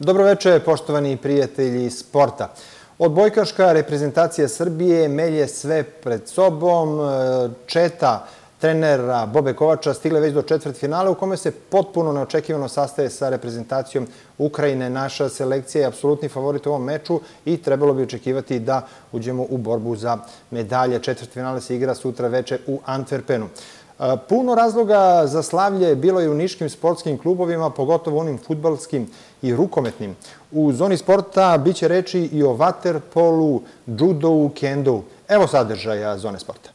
Dobroveče, poštovani prijatelji sporta. Odbojkaška reprezentacija Srbije melje sve pred sobom. Četa trenera Bobe Kovača stigle već do četvrtfinala u kome se potpuno neočekivano sastaje sa reprezentacijom Ukrajine. Naša selekcija je apsolutni favorit u ovom meču i trebalo bi očekivati da uđemo u borbu za medalje. Četvrtfinale se igra sutra veče u Antwerpenu. Puno razloga za slavlje bilo je u niškim sportskim klubovima, pogotovo onim fudbalskim i rukometnim. U zoni sporta biće reči i o vaterpolu, judovu, kendovu. Evo sadržaja zone sporta.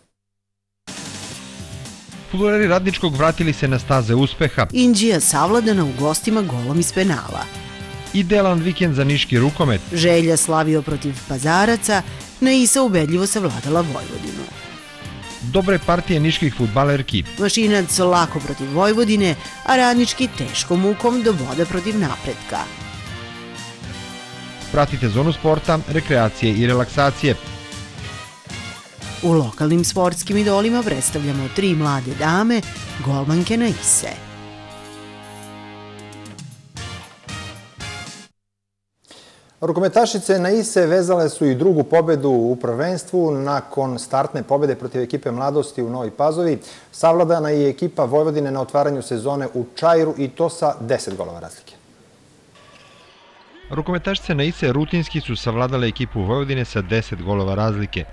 Fudbaleri Radničkog vratili se na staze uspeha. Inđija savladana u gostima golom iz penala. Idealan vikend za niški rukomet. Želja slavio protiv Pazaraca, Naisa ubedljivo savladala Vojvodinu. Dobre partije niških fudbalerki. Mašinac lako protiv Vojvodine, a Radnički teškom mukom do boda protiv Napretka. Pratite zonu sporta, rekreacije i relaksacije. U lokalnim sportskim idolima predstavljamo 3 mlade dame, golmanke Naise. Rukometašice Naise vezale su i drugu pobedu u prvenstvu. Nakon startne pobede protiv ekipe Mladosti u Novoj Pazovi, savladana je ekipa Vojvodine na otvaranju sezone u Čairu i to sa 10 golova razlike. Rukometašice Naise rutinski su savladale ekipu Vojvodine sa 10 golova razlike,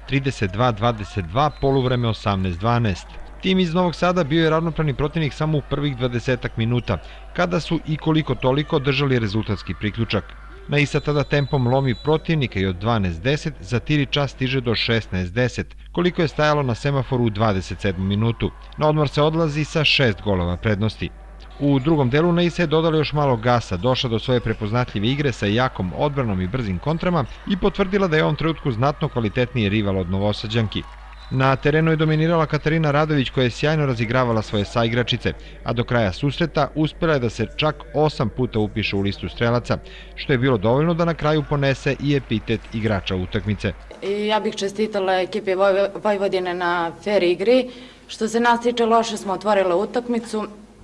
32-22, poluvreme 18-12. Tim iz Novog Sada bio je ravnopravni protivnik samo u prvih 20 minuta, kada su i koliko toliko držali rezultatski priključak. Naisa tada tempom lomi protivnika i od 12-10 za tiri čas stiže do 16-10, koliko je stajalo na semaforu u 27. minutu. Na odmor se odlazi sa 6 golova prednosti. U drugom delu Naisa je dodala još malo gasa, došla do svoje prepoznatljive igre sa jakom odbranom i brzim kontrama i potvrdila da je u ovom trenutku znatno kvalitetniji rival od Novosađanki. Na terenu je dominirala Katarina Radović koja je sjajno razigravala svoje saigračice, a do kraja susreta uspela je da se čak 8 puta upiše u listu strelaca, što je bilo dovoljno da na kraju ponese i epitet igrača utakmice. Ja bih čestitala ekipi Vojvodine na fer igri. Što se nas tiče, loše smo otvorile utakmicu.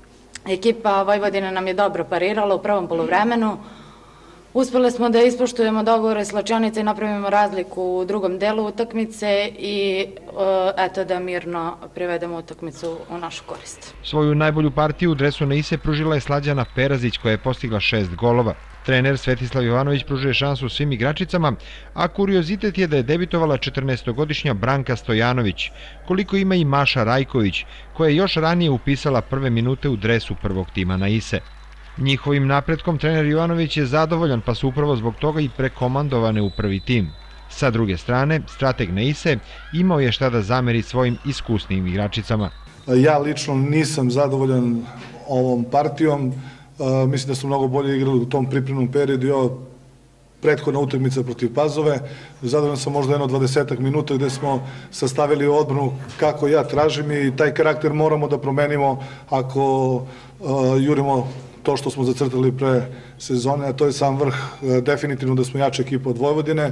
Ekipa Vojvodine nam je dobro parirala u prvom poluvremenu. Uspeli smo da ispoštujemo dogovore slačionice i napravimo razliku u drugom delu utakmice i eto da mirno privedemo utakmicu u našu korist. Svoju najbolju partiju u dresu Naise pružila je Slađana Perazić koja je postigla 6 golova. Trener Svetislav Jovanović pružuje šansu svim igračicama, a kuriozitet je da je debitovala 14-godišnja Branka Stojanović, koliko ima i Maša Rajković, koja je još ranije upisala prve minute u dresu prvog tima Naise. Njihovim napretkom trener Jovanović je zadovoljan, pa su upravo zbog toga i prekomandovane u prvi tim. Sa druge strane, strateg Naise imao je šta da zameri svojim iskusnim igračicama. Ja lično nisam zadovoljan ovom partijom. Mislim da su mnogo bolje igrali u tom pripremnom periodu i ovo prethodna utakmica protiv Pazove. Zadovoljan sam možda jedno 20 minuta gde smo sastavili odbranu kako ja tražim i taj karakter moramo da promenimo ako jurimo to što smo zacrtali pre sezone, a to je sam vrh. Definitivno da smo jača ekipa od Vojvodine.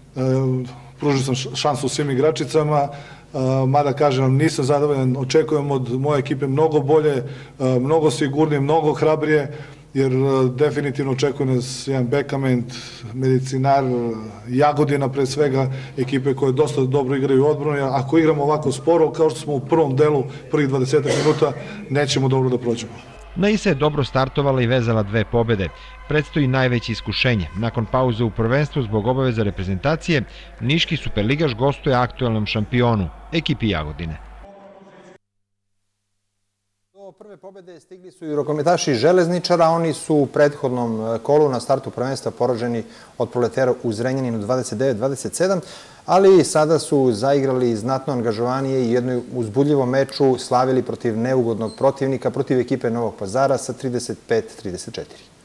Pružio sam šansu svim igračicama, mada kažem, nisam zadovoljan, očekujem od moje ekipe mnogo bolje, mnogo sigurnije, mnogo hrabrije, jer definitivno očekujem nas jedan Bekament, Medicinar, Jagodina pre svega, ekipe koje dosta dobro igraju u odbranu. Ako igramo ovako sporo, kao što smo u prvom delu, prvih 20 minuta, nećemo dobro da prođemo. Naisa je dobro startovala i vezala 2 pobede. Predstoji najveće iskušenje. Nakon pauze u prvenstvu zbog obaveza reprezentacije, niški superligaš gostuje aktuelnom šampionu, ekipi Jagodine. Do prve pobede stigli su i rukometaši Železničara. Oni su u prethodnom kolu na startu prvenstva poraženi od Proletera u Zrenjaninu 29-27, ali sada su zaigrali znatno angažovanije i jednoj uzbudljivom meču slavili protiv neugodnog protivnika, protiv ekipe Novog Pazara sa 35-34.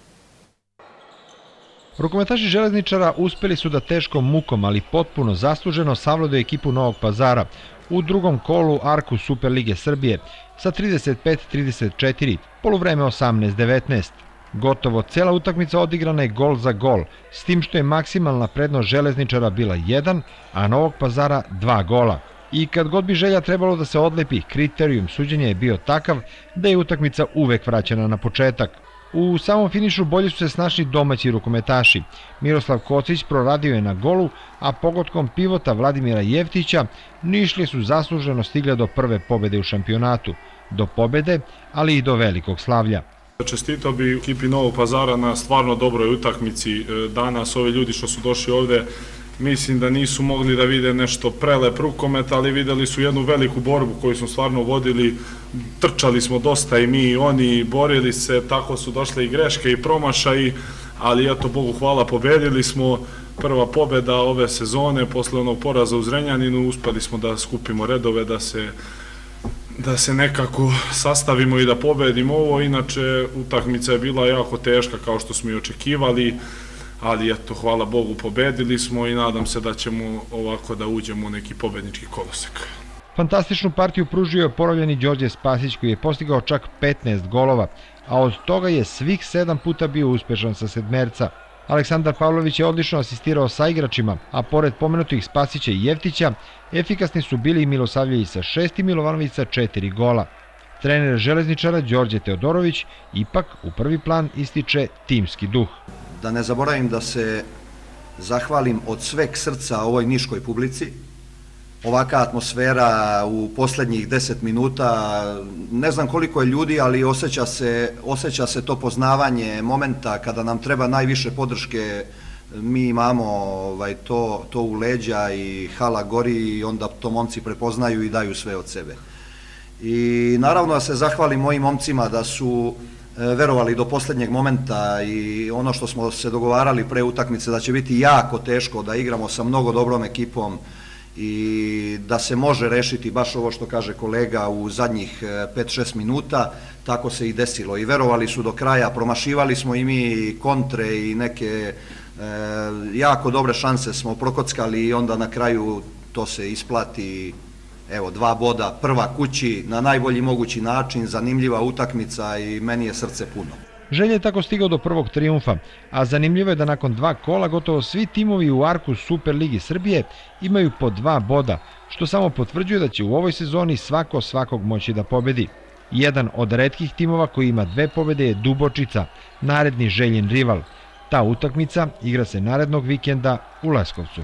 Rukometaši Železničara uspeli su da teškom mukom, ali potpuno zasluženo savladaju ekipu Novog Pazara u drugom kolu Arku Superlige Srbije sa 35-34, poluvreme 18-19. Gotovo cela utakmica odigrana je gol za gol, s tim što je maksimalna prednost Železničara bila 1, a Novog Pazara 2 gola. I kad god bi želja trebalo da se odlepi, kriterijum suđenja je bio takav da je utakmica uvek vraćena na početak. U samom finišu bolje su se snašli domaći rukometaši. Miroslav Kocić proradio je na golu, a pogodkom pivota Vladimira Jeftića Nišlije su zasluženo stigle do prve pobede u šampionatu. Do pobede, ali i do velikog slavlja. Čestitao bi ekipi Novog Pazara na stvarno dobroj utakmici. Danas ovi ljudi što su došli ovde, mislim da nisu mogli da vide nešto prelep rukomet, ali videli su jednu veliku borbu koju smo stvarno vodili. Trčali smo dosta i mi i oni, borili se, tako su došle i greške i promašaji, ali eto, Bogu hvala, pobedili smo. Prva pobeda ove sezone, posle onog poraza u Zrenjaninu, uspeli smo da skupimo redove, da se nekako sastavimo i da pobedimo ovo. Inače, utakmica je bila jako teška kao što smo i očekivali, ali eto, hvala Bogu, pobedili smo i nadam se da ćemo ovako da uđemo u neki pobednički kolosek. Fantastičnu partiju pružio je oporavljeni Đorđe Spasić koji je postigao čak 15 golova, a od toga je svih 7 puta bio uspešan sa sedmerca. Aleksandar Pavlović je odlično asistirao sa igračima, a pored pomenutih Spasića i Jeftića, efikasni su bili i Milosavljević sa 6 i Milovanović sa 4 gola. Trener Železničara Đorđe Teodorović ipak u prvi plan ističe timski duh. Da ne zaboravim da se zahvalim od sveg srca ovoj niškoj publici. Ovaka atmosfera u poslednjih 10 minuta, ne znam koliko je ljudi, ali osjeća se to poznavanje momenta kada nam treba najviše podrške. Mi imamo to u leđa i hala gori i onda to momci prepoznaju i daju sve od sebe. I naravno da se zahvalim mojim momcima da su verovali do poslednjeg momenta i ono što smo se dogovarali pre utakmice da će biti jako teško, da igramo sa mnogo dobrom ekipom i da se može rešiti baš ovo što kaže kolega u zadnjih 5-6 minuta, tako se i desilo i verovali su do kraja, promašivali smo i mi kontre i neke jako dobre šanse smo prokockali i onda na kraju to se isplati. Evo, 2 boda, prva kući, na najbolji mogući način, zanimljiva utakmica i meni je srce puno. Želje je tako stigao do prvog trijumfa, a zanimljivo je da nakon 2 kola gotovo svi timovi u Arku Superligi Srbije imaju po 2 boda, što samo potvrđuje da će u ovoj sezoni svako svakog moći da pobedi. Jedan od retkih timova koji ima 2 pobede je Dubočica, naredni Željin rival. Ta utakmica igra se narednog vikenda u Leskovcu.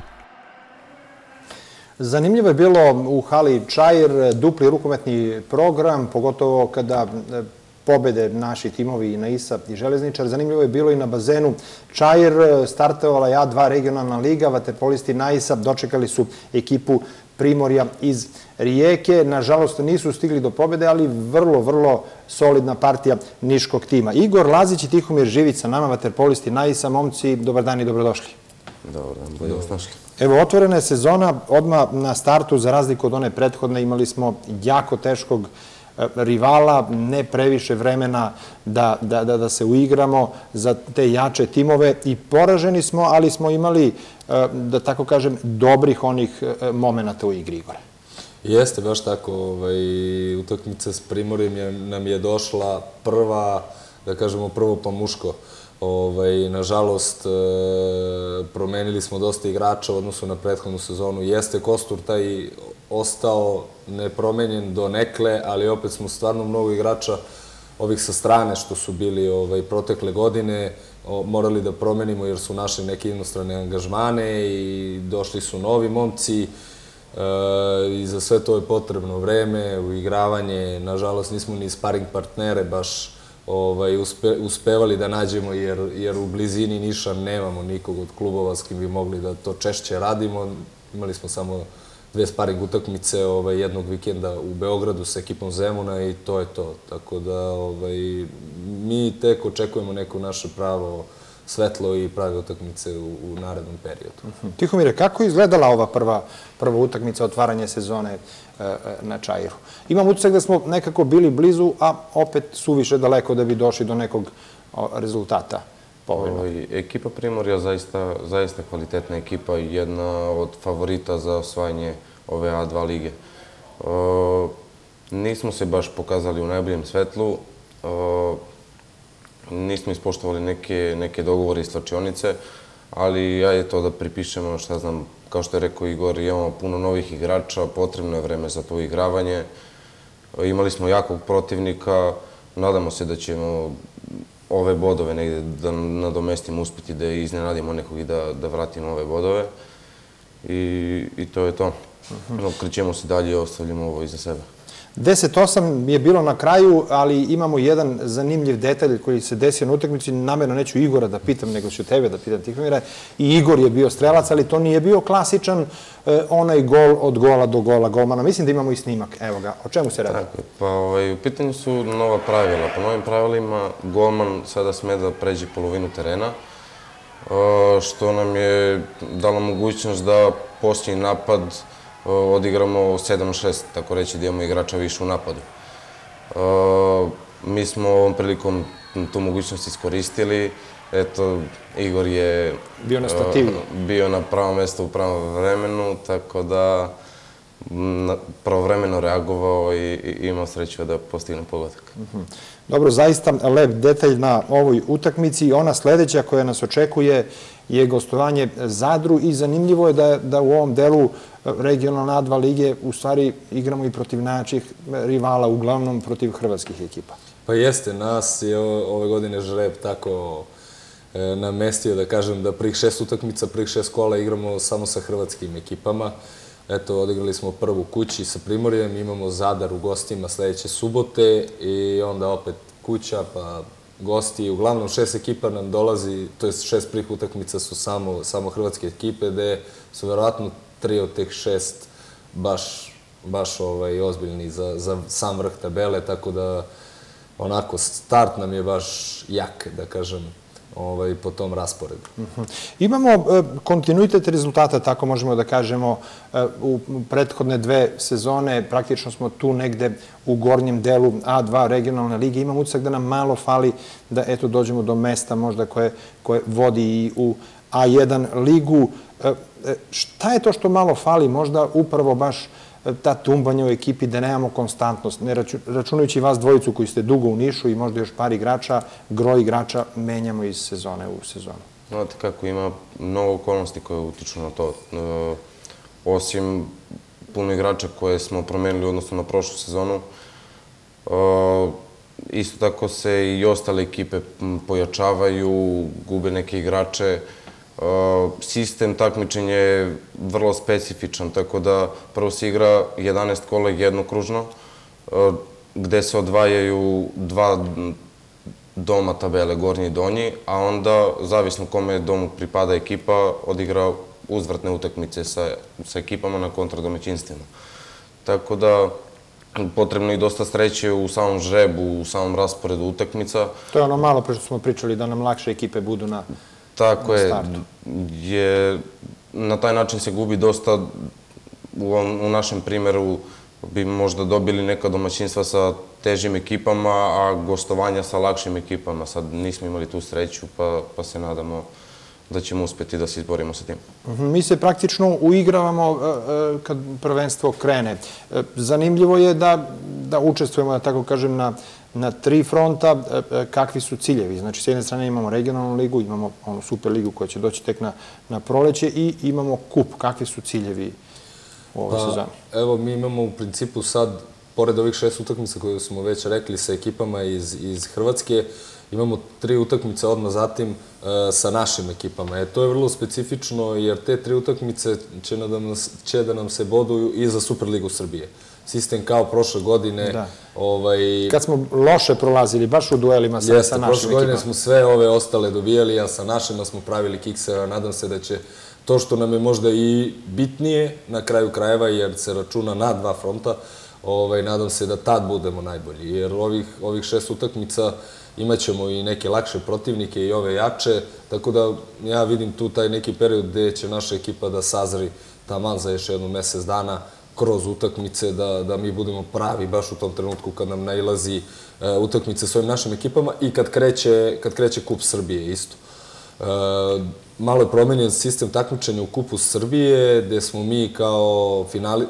Zanimljivo je bilo u hali Čair, dupli rukometni program, pogotovo kada pobede naši timovi na ISA i Železničar. Zanimljivo je bilo i na bazenu Čair, startovala je A2 regionalna liga, vaterpolisti na ISA dočekali su ekipu Primorja iz Rijeke. Nažalost, nisu stigli do pobede, ali vrlo solidna partija niškog tima. Igor Lazić i Tihomir Živić sa nama, vaterpolisti na ISA. Momci, dobar dan i dobrodošli. Dobar dan, bolje vas našli. Evo, otvorena je sezona, odmah na startu, za razliku od one prethodne, imali smo jako teškog rivala, ne previše vremena da se uigramo za te jače timove i poraženi smo, ali smo imali, da tako kažem, dobrih onih momenata u igri, Igore. Jeste, baš tako. Utakmica s Primorjem nam je došla prva, da kažemo prvo pa muško. Nažalost, promenili smo dosta igrača u odnosu na prethodnu sezonu. Jeste kostur taj ostao nepromenjen do nekle, ali opet smo stvarno mnogo igrača ovih sa strane što su bili protekle godine morali da promenimo jer su našli neke inostrane angažmane i došli su novi momci i za sve to je potrebno vreme, uigravanje. Nažalost, nismo ni sparing partnere baš uspevali da nađemo jer u blizini Niša nemamo nikog od klubova s kim bi mogli da to češće radimo. Imali smo samo 2 sparing utakmice jednog vikenda u Beogradu sa ekipom Zemuna i to je to. Tako da mi tek očekujemo neko naše pravo svetlo i prave utakmice u narednom periodu. Tihomire, kako je izgledala ova prva utakmica, otvaranje sezone na Čairu? Imam utisak da smo nekako bili blizu, a opet suviše daleko da bi došli do nekog rezultata. Ekipa Primorja zaista kvalitetna ekipa i jedna od favorita za osvajanje ove A2 lige. Nismo se baš pokazali u najboljem svetlu, nismo ispoštovali neke dogovore iz slačionice, ali ja je to da pripišemo, šta znam, kao što je rekao Igor, imamo puno novih igrača, potrebno je vreme za to igravanje. Imali smo jakog protivnika, nadamo se da ćemo ove bodove negde da nadomestimo, uspeti da iznenadimo nekog i da vratimo ove bodove. I to je to. Krećemo se dalje i ostavljamo ovo iza sebe. 10-8 je bilo na kraju, ali imamo jedan zanimljiv detalj koji se desio na utakmici. Namerno neću Igora da pitam, nego ću tebe da pitam, Tihomire. I Igor je bio strelac, ali to nije bio klasičan onaj gol od gola do gola golmana. Mislim da imamo i snimak. Evo ga. O čemu se radi? Pa u pitanju su nova pravila. Po novim pravilima golman sada sme da pređe polovinu terena, što nam je dalo mogućnost da posljednji napad odigramo 7-6, tako reći da imamo igrača više u napadu. Mi smo ovom prilikom tu mogućnost iskoristili. Eto, Igor je bio na pravom mjestu u pravom vremenu, tako da pravovremeno reagovao i imao sreću da postigne pogodak. Dobro, zaista lep detalj na ovoj utakmici. Ona sledeća koja nas očekuje je gostovanje Zadru i zanimljivo je da u ovom delu regionalne A2 lige u stvari igramo i protiv najjačih rivala, uglavnom protiv hrvatskih ekipa. Pa jeste, nas je ove godine žreb tako namestio da kažem da prvih 6 utakmica, prvih 6 kola igramo samo sa hrvatskim ekipama. Eto, odigrali smo prvu kući sa Primorjem, imamo Zadar u gostima sledeće subote i onda opet kuća, pa gosti. Uglavnom 6 ekipa nam dolazi, to je 6 prvih utakmica su samo hrvatske ekipe, gde su verovatno 3 od teh 6 baš ozbiljni za sam vrh tabele, tako da onako start nam je baš jak, da kažem, po tom rasporedu. Imamo kontinuitet rezultata, tako možemo da kažemo, u prethodne 2 sezone. Praktično smo tu negde u gornjem delu A2 regionalne lige. Imam utisak da nam malo fali da dođemo do mesta možda koje vodi i u A1 ligu. Šta je to što malo fali? Možda upravo baš ta tumbanja u ekipi, da nemamo konstantnost. Ne računajući vas dvojicu koji ste dugo u Nišu i možda još par igrača, groj igrača menjamo iz sezone u sezonu. Znate kako, ima mnogo okolnosti koje utiču na to. Osim puno igrača koje smo promenili u odnosu na prošlu sezonu, isto tako se i ostale ekipe pojačavaju, gube neke igrače. Sistem takmičenja je vrlo specifičan, tako da prvo se igra 11 kola jednokružno, gde se odvajaju 2 doma tabele, gornji i donji, a onda, zavisno kome domu pripada ekipa, odigra uzvratne utakmice sa ekipama na kontradomaćinstvima. Tako da, potrebno je dosta sreće u samom žrebu, u samom rasporedu utakmica. To je ono malo pre što smo pričali, da nam lakše ekipe budu na startu. Tako je, na taj način se gubi dosta, u našem primjeru bi možda dobili neka domaćinstva sa težim ekipama, a gostovanja sa lakšim ekipama. Sad nismo imali tu sreću, pa se nadamo da ćemo uspjeti da se izborimo sa tim. Mi se praktično uigravamo kad prvenstvo krene. Zanimljivo je da učestvujemo, da tako kažem, na 3 fronta. Kakvi su ciljevi? Znači, s jedne strane imamo regionalnu ligu, imamo onu super ligu koja će doći tek na proleće i imamo kup. Kakvi su ciljevi u ovoj sezoni? Evo, mi imamo u principu sad, pored ovih 6 utakmica koje smo već rekli sa ekipama iz Hrvatske, imamo 3 utakmice odmah zatim sa našim ekipama. To je vrlo specifično jer te 3 utakmice će da nam se boduju i za Superligu Srbije. Sistem kao prošle godine. Kad smo loše prolazili, baš u duelima sa našim ekipama. Prošle godine smo sve ove ostale dobijali, a sa našima smo pravili kikseva. Nadam se da će to što nam je možda i bitnije na kraju krajeva, jer se računa na 2 fronta, nadam se da tad budemo najbolji. Jer ovih 6 utakmica imat ćemo i neke lakše protivnike i ove jače, tako da ja vidim tu taj neki period gde će naša ekipa da sazri taman za još jednu mesec dana kroz utakmice, da mi budemo pravi baš u tom trenutku kad nam nailazi utakmice s ovim našim ekipama i kad kreće Kup Srbije isto. Malo je promenjen sistem takmičenja u Kupu Srbije, gde smo mi kao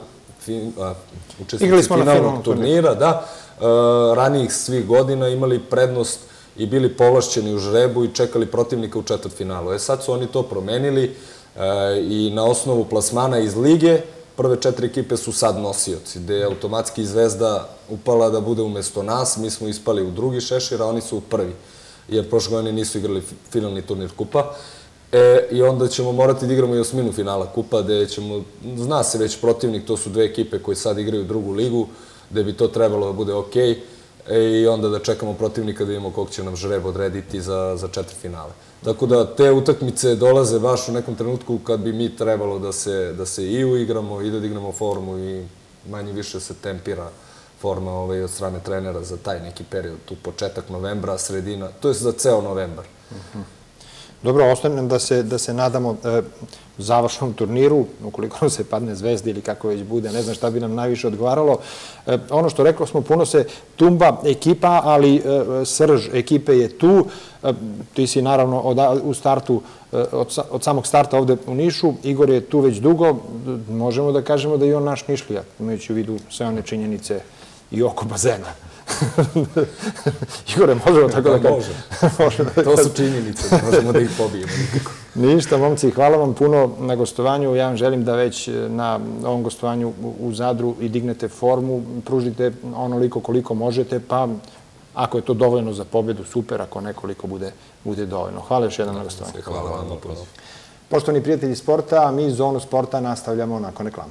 učesnici finalnog turnira, ranijih svih godina imali prednost i bili povlašćeni u žrebu i čekali protivnika u četvrtfinalu. Sad su oni to promenili i na osnovu plasmana iz lige prve 4 ekipe su sad nosioci, gde je automatski Zvezda upala da bude umesto nas, mi smo ispali u drugi šešir, a oni su u prvi. jer prošle godine nisu igrali finalni turnir kupa. I onda ćemo morati da igramo i osminu finala kupa, gde ćemo, zna se već protivnik, to su dve ekipe koje sad igraju drugu ligu, gde bi to trebalo da bude okej, i onda da čekamo protivnika da vidimo kog će nam žreb odrediti za četvrtfinale. Tako da te utakmice dolaze baš u nekom trenutku kad bi mi trebalo da se i uigramo i da dignemo formu i manje više se tempira forma od strane trenera za taj neki period, tu početak novembra, sredina, to je za ceo novembar. Dobro, ostanem da se nadamo završnom turniru, ukoliko nam se padne Zvezda ili kako već bude, ne znam šta bi nam najviše odgovaralo. Ono što rekao smo, puno se tumba ekipa, ali srž ekipe je tu. Ti si naravno u startu, od samog starta ovde u Nišu, Igor je tu već dugo, možemo da kažemo da je on naš Nišlija, imajući u vidu sve one činjenice i oko bazena. Igore, možemo tako da kažem? Može. To su činjenice, možemo da ih pobijemo nikako. Ništa, momci, hvala vam puno na gostovanju. Ja vam želim da već na ovom gostovanju u Zadru i dignete formu, pružite onoliko koliko možete, pa ako je to dovoljno za pobedu, super, ako nekoliko bude dovoljno. Hvala još jednom na gostovanju. Hvala vam na pozivu. Poštovani prijatelji sporta, mi Zonu sporta nastavljamo nakon reklama.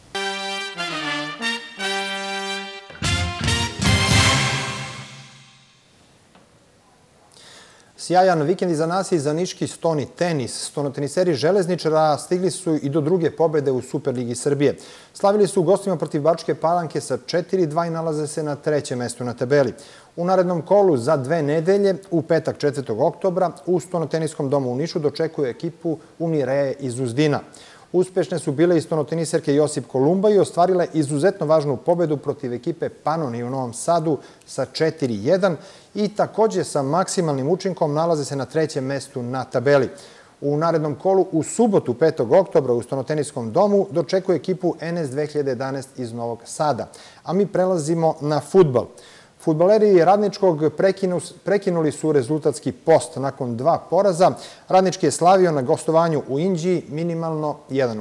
Sjajan vikend iza nas i za niški stoni tenis. Stonoteniseri Železničara stigli su i do druge pobede u Superligi Srbije. Slavili su u gostima protiv Bačke Palanke sa 4-2 i nalaze se na trećem mestu na tabeli. U narednom kolu za 2 nedelje, u petak 4. oktobra, u Stonoteniskom domu u Nišu dočekuje ekipu Unireje iz Uzdina. Uspešne su bile i stonoteniserke Josip Kolumba i ostvarile izuzetno važnu pobedu protiv ekipe Panoni u Novom Sadu sa 4-1 i takođe sa maksimalnim učinkom nalaze se na trećem mestu na tabeli. U narednom kolu u subotu 5. oktobra u Stonoteniskom domu dočekuje ekipu NS 2011 iz Novog Sada. A mi prelazimo na fudbal. Fudbaleri Radničkog prekinuli su rezultatski post nakon 2 poraza. Radnički je slavio na gostovanju u Inđiji minimalno 1-0.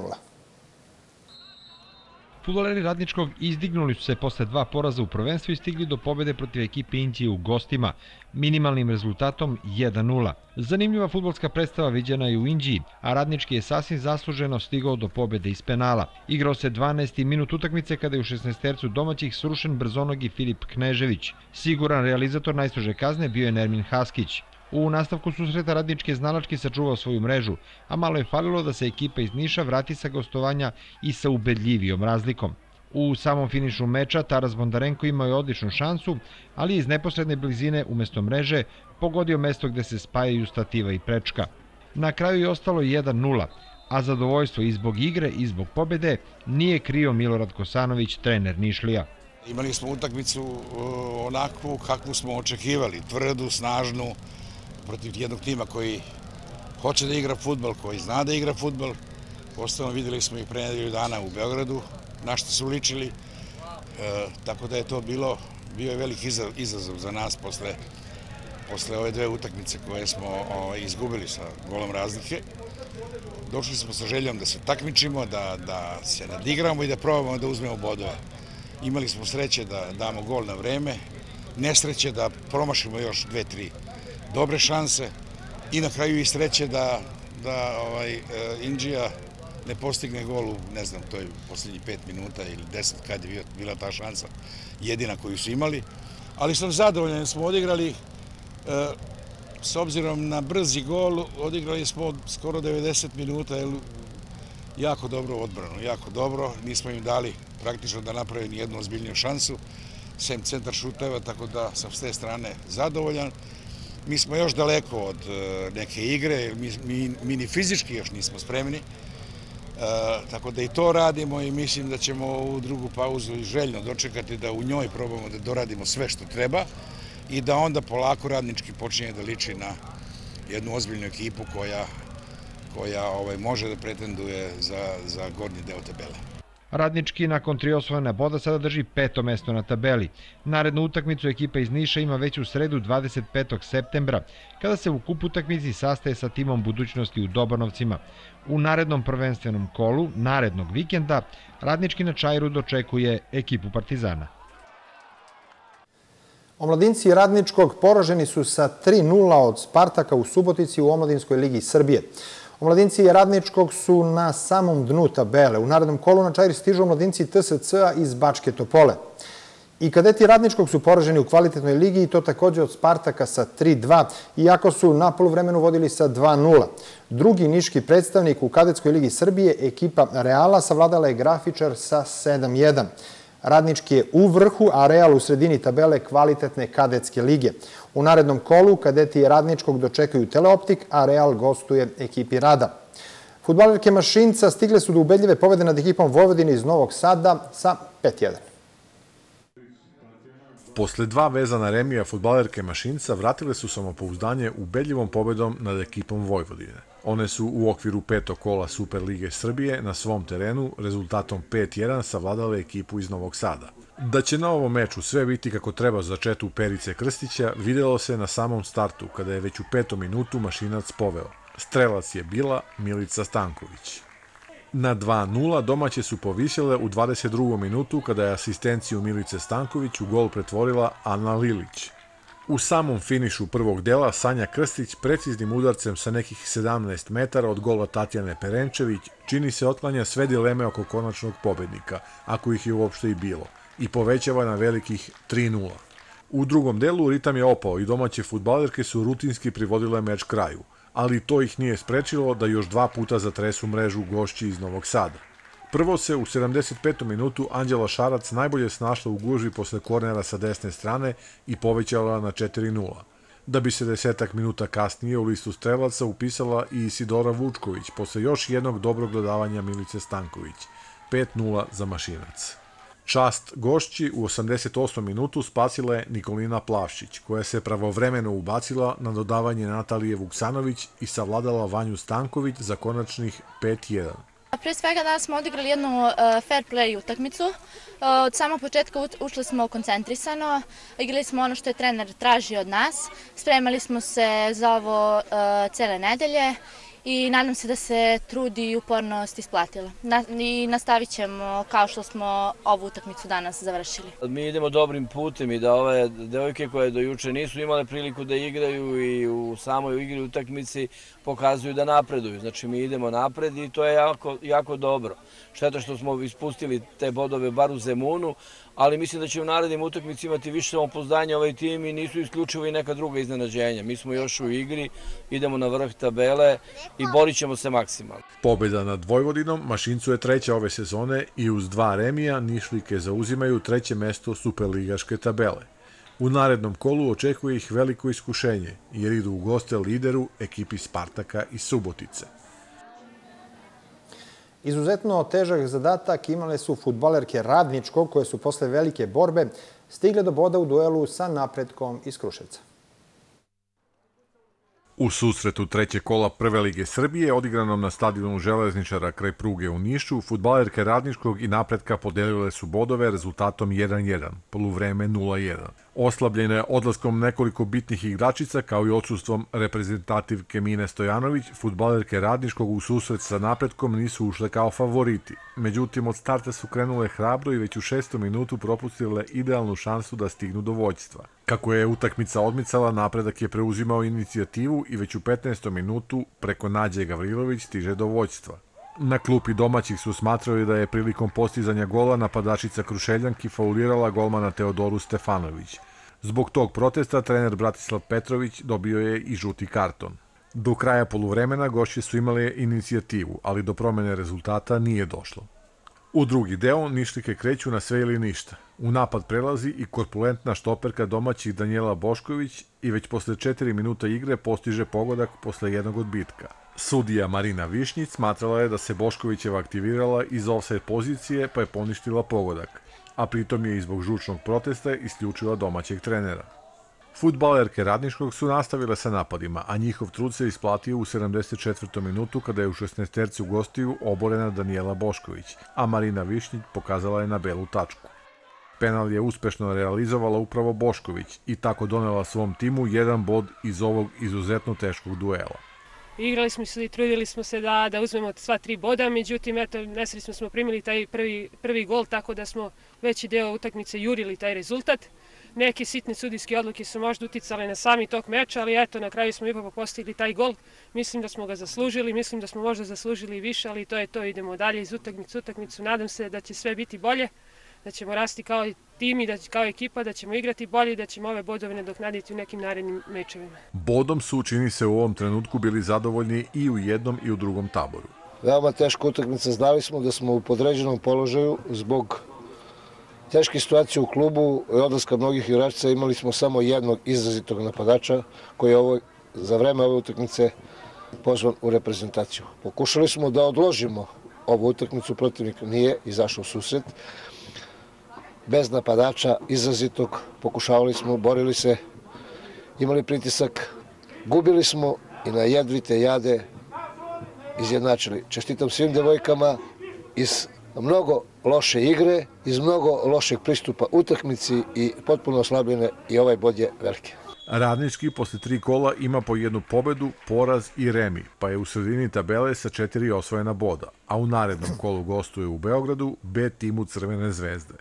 Fudbaleri Radničkog izdignuli su se posle 2 poraza u prvenstvu i stigli do pobede protiv ekipe Inđije u gostima, minimalnim rezultatom 1-0. Zanimljiva fudbalska predstava viđena je u Inđiji, a Radnički je sasvim zasluženo stigao do pobede iz penala. Igrao se 12. minut utakmice kada je u 16-tercu domaćih srušen brzonogi Filip Knežević. Siguran realizator najstrože kazne bio je Nermin Haskić. U nastavku susreta Radnički je znalački sačuvao svoju mrežu, a malo je falilo da se ekipa iz Niša vrati sa gostovanja i sa ubedljivijom razlikom. U samom finišu meča Taras Bondarenko imao je odličnu šansu, ali iz neposredne blizine umesto mreže pogodio mesto gde se spajaju stativa i prečka. Na kraju je ostalo 1-0, a zadovoljstvo i zbog igre i zbog pobede nije krio Milorad Kosanović, trener Nišlija. Imali smo utakmicu onakvu kakvu smo očekivali, tvrdu, snažnu, protiv jednog tima koji hoće da igra fudbal, koji zna da igra fudbal. Uostalom videli smo i pre nedelju dana u Beogradu na što su ličili, tako da je to bio je veliki izazov za nas posle ove 2 utakmice koje smo izgubili sa golom razlike. Došli smo sa željom da se takmičimo, da se nadigramo i da probamo da uzmemo bodove. Imali smo sreće da damo gol na vreme, nesreće da promašimo još 2-3 dobre šanse i na kraju i sreće da Inđija ne postigne gol u, ne znam, to je poslednjih 5 minuta ili 10 kad je bila ta šansa, jedina koju su imali. Ali sam zadovoljan, smo odigrali, s obzirom na brzi gol, odigrali smo skoro 90 minuta, jako dobro odbranu, jako dobro. Nismo im dali praktično da naprave ni jednu ozbiljniju šansu, sem centar šuteva, tako da sam s te strane zadovoljan. Mi smo još daleko od neke igre, mi ni fizički još nismo spremni, tako da i to radimo i mislim da ćemo u drugu pauzu željno dočekati da u njoj probamo da doradimo sve što treba i da onda polako Radnički počinje da liči na jednu ozbiljnu ekipu koja može da pretenduje za gornji deo tabele. Radnički nakon 3 osvojena boda sada drži 5. mesto na tabeli. Narednu utakmicu ekipa iz Niša ima već u sredu 25. septembra, kada se u kup utakmici sastaje sa timom budućnosti u Dobanovcima. U narednom prvenstvenom kolu, narednog vikenda, Radnički na Čairu dočekuje ekipu Partizana. Omladinci Radničkog poraženi su sa 3:0 od Spartaka u Subotici u Omladinskoj ligi Srbije. Omladinci Radničkog su na samom dnu tabele. U narednom kolu na čair stižu omladinci TSC-a iz Bačke Topole. I kadeti Radničkog su poraženi u kvalitetnoj ligi i to takođe od Spartaka sa 3:2, iako su na poluvremenu vodili sa 2:0. Drugi niški predstavnik u kadetskoj ligi Srbije, ekipa Reala, savladala je Grafičar sa 7:1. Radnički je u vrhu, a Real u sredini tabele kvalitetne kadetske lige. U narednom kolu kadeti Radničkog dočekaju Teleoptik, a Real gostuje ekipi Rada. Fudbalerke Mašinca stigle su do ubedljive pobede nad ekipom Vojvodine iz Novog Sada sa 5:1. Posle 2 vezana remija fudbalerke Mašinca vratile su samopouzdanje ubedljivom pobedom nad ekipom Vojvodine. One su u okviru 5. kola Superlige Srbije na svom terenu rezultatom 5:1 savladale ekipu iz Novog Sada. Da će na ovom meču sve biti kako treba za četu Perice Krstića videlo se na samom startu kada je već u 5. minutu Mašinac poveo. Strelac je bila Milica Stanković. Na 2:0 domaće su povisile u 22. minutu kada je asistenciju Milice Stanković u gol pretvorila Ana Lilić. U samom finišu prvog dela Sanja Krstić preciznim udarcem sa nekih 17 metara od gola Tatjane Perenčević čini se otklanja sve dileme oko konačnog pobednika, ako ih je uopšte i bilo, i povećava na velikih 3:0. U drugom delu ritam je opao i domaće fudbalerke su rutinski privodile meč kraju, ali to ih nije sprečilo da još 2 puta zatresu mrežu gošći iz Novog Sada. Prvo se u 75. minutu Anđela Šarac najbolje snašla u gužvi posle kornera sa desne strane i povećala na 4:0. Da bi se 10 minuta kasnije u listu strelaca upisala i Isidora Vučković posle još jednog dobrog dodavanja Milice Stanković. 5:0 za Mašinac. Čast gošći u 88. minutu spasila je Nikolina Plavšić, koja se pravovremeno ubacila na dodavanje Natalije Vuksanović i savladala Vanju Stanković za konačnih 5:1. Pre svega danas smo odigrali jednu fair play utakmicu. Od samog početka ušli smo koncentrisano, igrali smo ono što je trener tražio od nas, spremali smo se za ovo cele nedelje i nadam se da se trud i upornost isplatila. I nastavit ćemo kao što smo ovu utakmicu danas završili. Mi idemo dobrim putem i da ove devojke koje do juče nisu imale priliku da igraju i u samoj igri utakmici pokazuju da napreduju. Znači mi idemo napred i to je jako dobro. Šteta što smo ispustili te bodove bar u Zemunu, ali mislim da će u narednim utakmici imati više samopouzdanja ovaj tim i nisu isključivo i neka druga iznenađenja. Mi smo još u igri, idemo na vrh tabele i borit ćemo se maksimalno. Pobjeda nad Vojvodinom Mašincu je 3. ove sezone i uz 2 remija Nišlike zauzimaju 3. mesto superligaške tabele. U narednom kolu očekuje ih veliko iskušenje jer idu u goste lideru ekipi Spartaka iz Subotice. Izuzetno težak zadatak imale su fudbalerke Radničkog, koje su posle velike borbe stigle do boda u duelu sa Napretkom iz Kruševca. U susretu 3. kola Prve lige Srbije, odigranom na stadionu Železničara kraj pruge u Nišu, fudbalerke Radničkog i Napretka podelile su bodove rezultatom 1:1, poluvreme 0:1. Oslabljene odlaskom nekoliko bitnih igračica, kao i odsustvom reprezentativke Mine Stojanović, fudbalerke Radničkog u susret sa Napretkom nisu ušle kao favoriti. Međutim, od starta su krenule hrabro i već u 6. minutu propustile idealnu šansu da stignu do vođstva. Kako je utakmica odmicala, Napredak je preuzimao inicijativu i već u 15. minutu preko Nađe Gavrilović stiže do vođstva. Na klupi domaćih su smatrali da je prilikom postizanja gola napadačica Krušeljanki faulirala golmana Teodoru Stefanović. Zbog tog protesta trener Bratislav Petrović dobio je i žuti karton. Do kraja poluvremena gošće su imale inicijativu, ali do promene rezultata nije došlo. U drugi deo Nišlike kreću na sve ili ništa. U napad prelazi i korpulentna štoperka domaćih Danijela Bošković i već posle 4 minuta igre postiže pogodak posle jednog odbitka. Sudija Marina Višnjić smatrala je da se Boškovićeva aktivirala iz ofsajd pozicije pa je poništila pogodak, a pritom je i zbog žučnog protesta isključila domaćeg trenera. Fudbalerke Radničkog su nastavile sa napadima, a njihov trud se isplatio u 74. minutu kada je u 16-tercu gostiju oborena Danijela Bošković, a Marina Višnjić pokazala je na belu tačku. Penal je uspešno realizovala upravo Bošković i tako donela svom timu 1 bod iz ovog izuzetno teškog duela. Igrali smo se i trudili smo se da uzmemo sva 3 boda, međutim, nesrećno smo primili taj prvi gol, tako da smo veći deo utakmice jurili taj rezultat. Neke sitne sudijske odluke su možda uticale na sami tok meča, ali eto, na kraju smo ipak postigli taj gol. Mislim da smo ga zaslužili, mislim da smo možda zaslužili i više, ali to je to, idemo dalje iz utakmice u utakmicu. Nadam se da će sve biti bolje, da ćemo rasti kao tim i kao ekipa, da ćemo igrati bolje i da ćemo ove bodove nadoknaditi u nekim narednim mečevima. Bodom su, čini se, u ovom trenutku bili zadovoljni i u jednom i u drugom taboru. Veoma teška utakmica, znali smo da smo u podređenom položaju zbog teške situacije u klubu i odlaska mnogih igrača. Imali smo samo jednog izrazitog napadača koji je za vreme ove utakmice pozvan u reprezentaciju. Pokušali smo da odložimo ovu utakmicu, protivnik nije izašao u susret. Bez napadača izrazitog pokušavali smo, borili se, imali pritisak, gubili smo i na jedvite jade izjednačili. Čestitam svim devojkama iz mnogo loše igre, iz mnogo lošeg pristupa utakmici i potpuno oslabljene i ovaj bod je veliki. Radnički posle 3 kola ima po jednu pobedu, poraz i remi, pa je u sredini tabele sa 4 osvojena boda, a u narednom kolu gostuje u Beogradu B timu Crvene zvezde.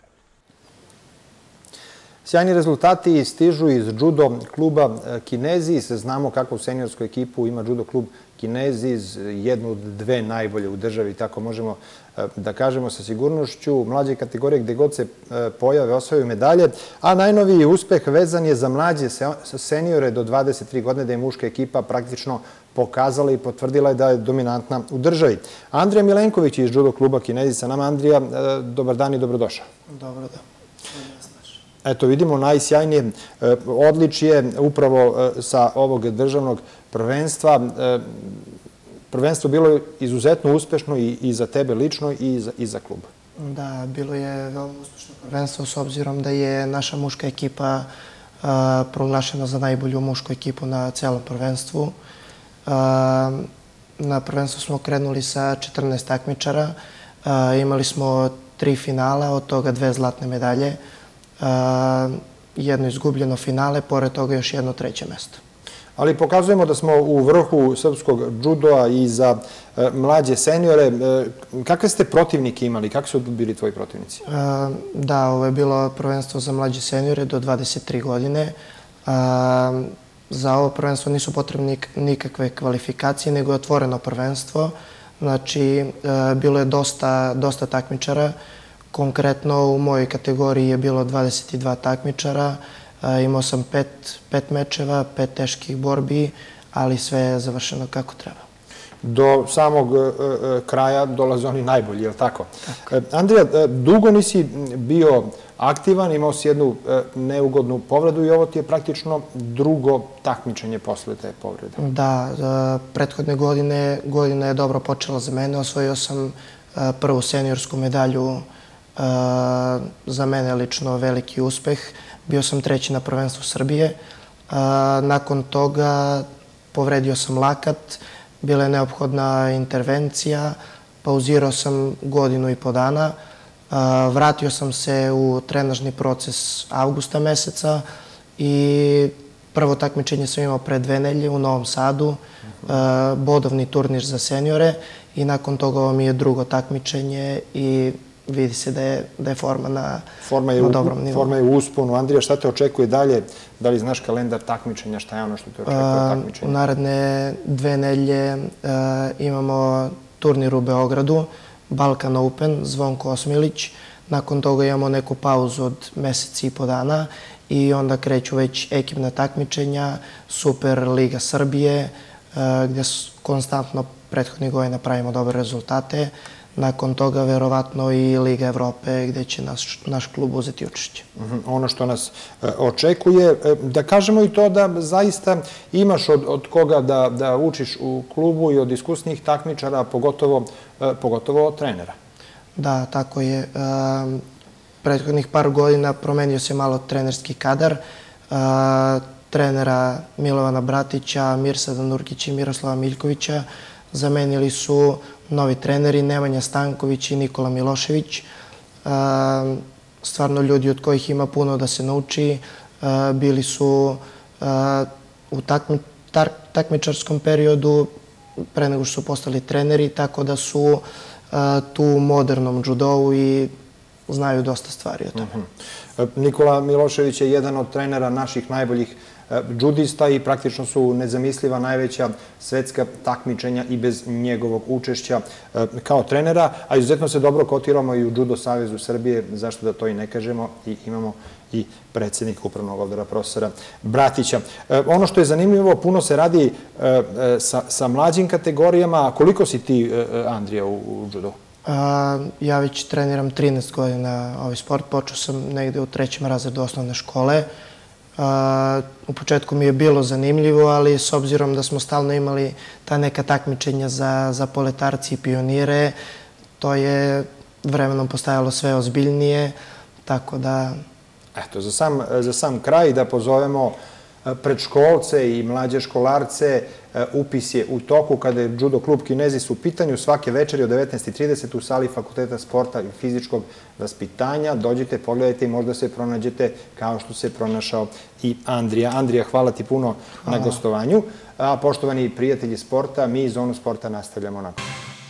Sjajni rezultati stižu iz judo kluba Kinezis. Znamo kakvu seniorsku ekipu ima judo klub Kinezis, jednu od dve najbolje u državi, tako možemo da kažemo sa sigurnošću. Mlađe kategorije gde god se pojave osvajaju medalje, a najnoviji uspeh vezan je za mlađe seniore do 23 godine, da je muška ekipa praktično pokazala i potvrdila je da je dominantna u državi. Andrija Milenković iz judo kluba Kinezis sa nama. Andrija, dobar dan i dobrodošao. Dobro, da. Eto, vidimo najsjajnije odličje upravo sa ovog državnog prvenstva. Prvenstvo bilo je izuzetno uspešno i za tebe lično i za klub. Da, bilo je veoma uspešno prvenstvo s obzirom da je naša muška ekipa proglašena za najbolju mušku ekipu na celom prvenstvu. Na prvenstvu smo krenuli sa 14 takmičara. Imali smo 3 finala, od toga 2 zlatne medalje. Jedno izgubljeno finale, pored toga još jedno 3. mesto. Ali pokazujemo da smo u vrhu srpskog judoa i za mlađe seniore. Kakve ste protivnike imali? Kako su bili tvoji protivnici? Da, ovo je bilo prvenstvo za mlađe seniore do 23 godine. Za ovo prvenstvo nisu potrebne nikakve kvalifikacije, nego je otvoreno prvenstvo. Znači, bilo je dosta takmičara. Konkretno u mojoj kategoriji je bilo 22 takmičara, imao sam 5 mečeva, 5 teških borbi, ali sve je završeno kako treba. Do samog kraja dolaze oni najbolji, je li tako? Andrija, dugo nisi bio aktivan, imao si jednu neugodnu povredu i ovo ti je praktično drugo takmičenje posle te povrede. Da, prethodne godina je dobro počela za mene, osvojio sam prvu seniorsku medalju. Za mene lično veliki uspeh. Bio sam 3. na prvenstvu Srbije. Nakon toga povredio sam lakat, bila je neophodna intervencija, pauzirao sam 1,5 godine. Vratio sam se u trenažni proces avgusta meseca i prvo takmičenje sam imao pre 2 nedelje u Novom Sadu, bodovni turnir za seniore i nakon toga ovo mi je drugo takmičenje i vidi se da je forma na dobrom nivou. Forma je u usponu. Andrija, šta te očekuje dalje? Da li znaš kalendar takmičenja? Šta je ono što te očekuje takmičenja? U naredne 2 nedelje imamo turnir u Beogradu, Balkan Open, Zvonko Osmilić. Nakon toga imamo neku pauzu od 1,5 meseca i onda kreću već ekipna takmičenja, Super Liga Srbije, gde konstantno prethodnih godina pravimo dobre rezultate. Nakon toga verovatno i Liga Evrope gde će naš klub uzeti učešće. Ono što nas očekuje, da kažemo i to da zaista imaš od koga da učiš u klubu i od iskusnih takmičara, pogotovo od trenera. Da, tako je. Prethodnih par godina promenio se malo trenerski kadar. Trenera Milovana Bratića, Mirsada Nurkića i Miroslava Miljkovića zamenili su novi treneri Nemanja Stanković i Nikola Milošević. Stvarno ljudi od kojih ima puno da se nauči. Bili su u takmičarskom periodu pre nego što su postali treneri, tako da su tu u modernom judovu i znaju dosta stvari o tome. Nikola Milošević je jedan od trenera naših najboljih džudista i praktično su nezamisliva najveća svetska takmičenja i bez njegovog učešća kao trenera, a izuzetno se dobro kotiramo i u Judo Savezu Srbije, zašto da to i ne kažemo, i imamo i predsjednika upravnog odbora profesora Bratića. Ono što je zanimljivo, puno se radi sa mlađim kategorijama. Koliko si ti, Andrija, u judo? Ja već treniram 13 godina ovaj sport. Počeo sam negde u 3. razredu osnovne škole. U početku mi je bilo zanimljivo, ali s obzirom da smo stalno imali ta neka takmičenja za poletarci i pionire, to je vremenom postajalo sve ozbiljnije, tako da... Eto, za sam kraj da pozovemo predškolce i mlađe školarce. Upis je u toku kada je judo klub Kinezi su u pitanju svake večeri od 19:30 u sali Fakulteta sporta i fizičkog vaspitanja. Dođite, pogledajte i možda se pronađete kao što se pronašao i Andrija. Andrija, hvala ti puno na gostovanju. A poštovani prijatelji sporta, mi Zonu sporta nastavljamo nakon.